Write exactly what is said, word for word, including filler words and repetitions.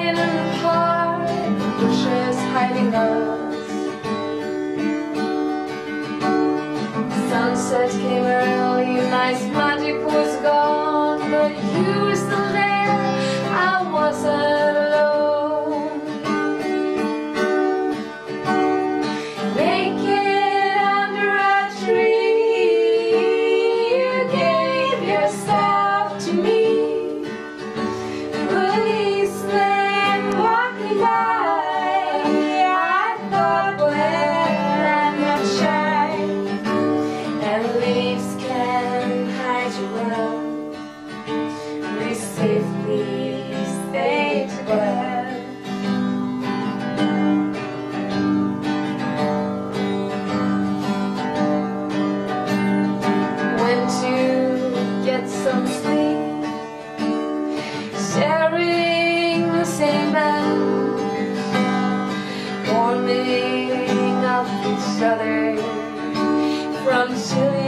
in the park, bushes hiding us. Sunset came early, nice magic was gone, but you were still there, I wasn't alone. Naked under a tree, you gave yourself to me. Policemen walking by, I thought, well, I'm not shy, and leaves can hide you well. We safely stay together. Went to get some sleep, sharing the same bed, warming up each other from chilly